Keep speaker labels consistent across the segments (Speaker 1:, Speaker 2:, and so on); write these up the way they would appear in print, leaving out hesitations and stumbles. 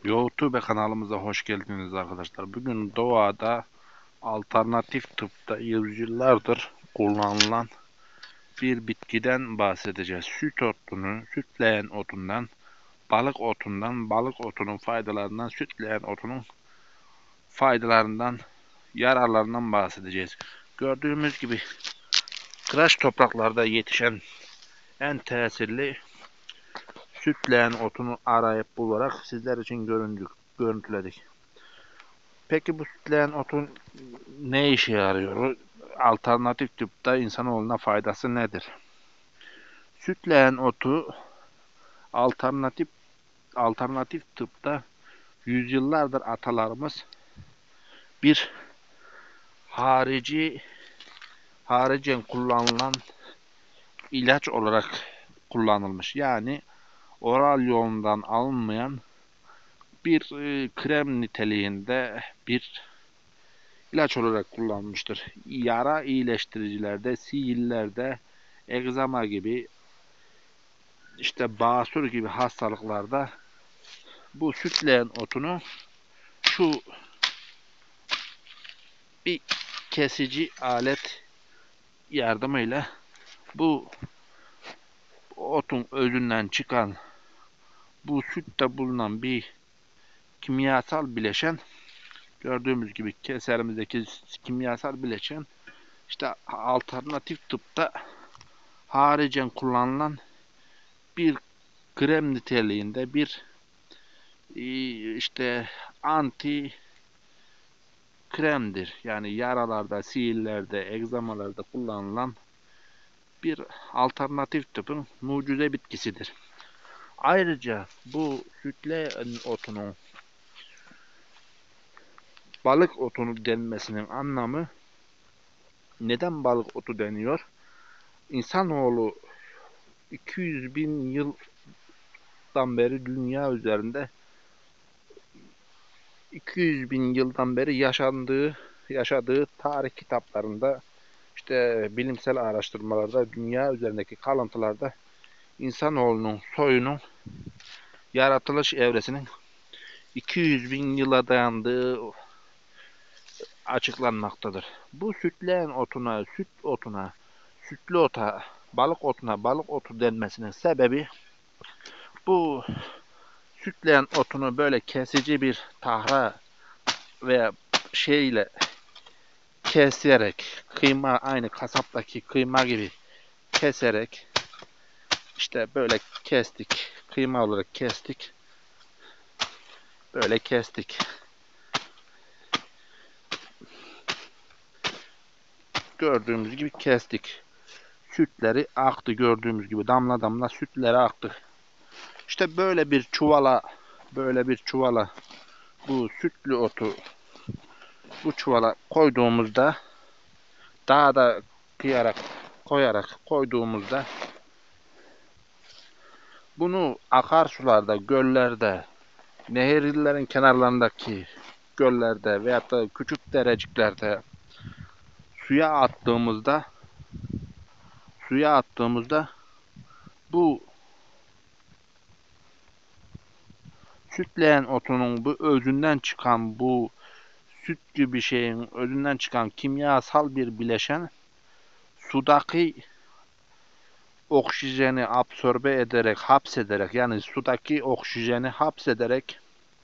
Speaker 1: YouTube kanalımıza hoş geldiniz arkadaşlar. Bugün doğada alternatif tıpta yüzyıllardır kullanılan bir bitkiden bahsedeceğiz. Süt otunu, sütleyen otundan, balık otunun faydalarından, sütleyen otunun faydalarından, yararlarından bahsedeceğiz. Gördüğümüz gibi kıraç topraklarda yetişen en tesirli sütleyen otunu arayıp bularak sizler için görüntüledik. Peki bu sütleyen otun ne işe yarıyor? Alternatif tıpta insanoğluna faydası nedir? Sütleyen otu alternatif alternatif tıpta yüzyıllardır atalarımız bir harici haricen kullanılan ilaç olarak kullanılmış. Yani oral yolundan alınmayan bir krem niteliğinde bir ilaç olarak kullanılmıştır. Yara iyileştiricilerde, sihirlerde, egzama gibi, işte basur gibi hastalıklarda bu sütleyen otunu şu bir kesici alet yardımıyla bu otun özünden çıkan, bu sütte bulunan bir kimyasal bileşen, gördüğümüz gibi keserimizdeki kimyasal bileşen işte alternatif tıpta haricen kullanılan bir krem niteliğinde bir işte anti kremdir. Yani yaralarda, sihirlerde, egzamalarda kullanılan bir alternatif tıpın mucize bitkisidir. Ayrıca bu sütle otunun balık otunu denmesinin anlamı, neden balık otu deniyor? İnsanoğlu 200 bin yıldan beri dünya üzerinde 200 bin yıldan beri yaşadığı tarih kitaplarında, işte bilimsel araştırmalarda, dünya üzerindeki kalıntılarda insanoğlunun soyunun yaratılış evresinin 200 bin yıla dayandığı açıklanmaktadır. Bu sütleyen otuna, sütlü ota, balık otu denmesinin sebebi, bu sütleyen otunu böyle kesici bir tahra veya şeyle keserek, kıyma, aynı kasaptaki kıyma gibi keserek, işte böyle kestik, kıyma olarak kestik, böyle kestik. Gördüğümüz gibi kestik. Sütleri aktı, gördüğümüz gibi damla damla sütleri aktı. İşte böyle bir çuvala bu sütlü otu bu çuvala koyduğumuzda, daha da koyarak koyduğumuzda, bunu akarsularda, göllerde, nehirlerin kenarlarındaki göllerde veyahut da küçük dereciklerde suya attığımızda bu sütleyen otunun bu özünden çıkan, bu süt gibi şeyin özünden çıkan kimyasal bir bileşen sudaki oksijeni absorbe ederek, hapsederek, yani sudaki oksijeni hapsederek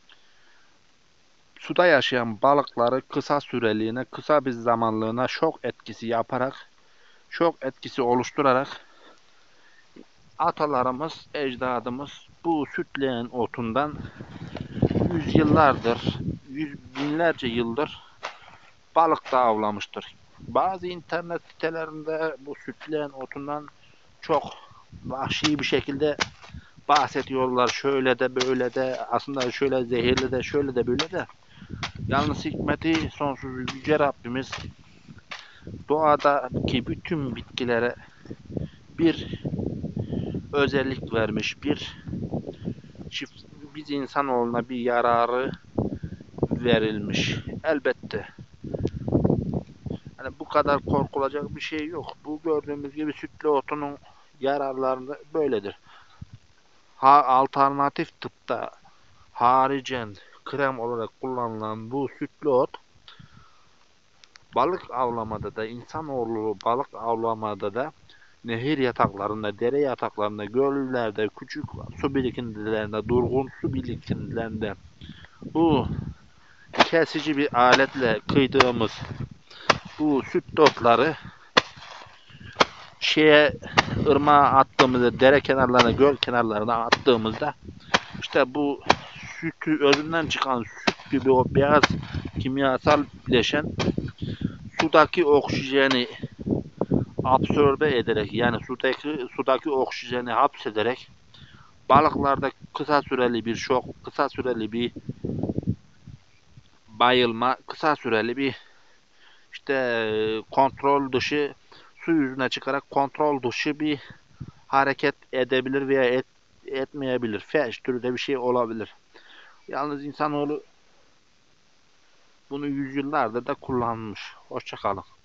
Speaker 1: suda yaşayan balıkları kısa süreliğine, kısa bir zamanlığına şok etkisi yaparak, şok etkisi oluşturarak atalarımız, ecdadımız bu sütleyen otundan yüzyıllardır, binlerce yıldır balık da avlamıştır. Bazı internet sitelerinde bu sütleyen otundan çok vahşi bir şekilde bahsediyorlar. Şöyle de böyle de, aslında şöyle zehirli de, şöyle de böyle de. Yalnız hikmeti sonsuz yüce Rabbimiz doğadaki bütün bitkilere bir özellik vermiş, biz insanoğluna bir yararı verilmiş. Elbette. Yani bu kadar korkulacak bir şey yok. Bu gördüğümüz gibi sütlü otunun yararları böyledir. Alternatif tıpta haricen krem olarak kullanılan bu sütlü ot balık avlamada da insanoğlu balık avlamada da nehir yataklarında, dere yataklarında, göllerde, küçük su birikintilerinde, durgun su birikintilerinde bu kesici bir aletle kıydığımız bu sütlü otları ırmağa attığımızda, dere kenarlarına, göl kenarlarına attığımızda işte bu sütü özünden çıkan süt gibi o beyaz kimyasal bileşen sudaki oksijeni absorbe ederek yani sudaki oksijeni hapsederek balıklarda kısa süreli bir şok, kısa süreli bir bayılma, kısa süreli bir işte kontrol dışı su yüzüne çıkarak kontrol dışı bir hareket edebilir veya etmeyebilir. Felç türü de bir şey olabilir. Yalnız insanoğlu bunu yüzyıllardır da kullanmış. Hoşça kalın.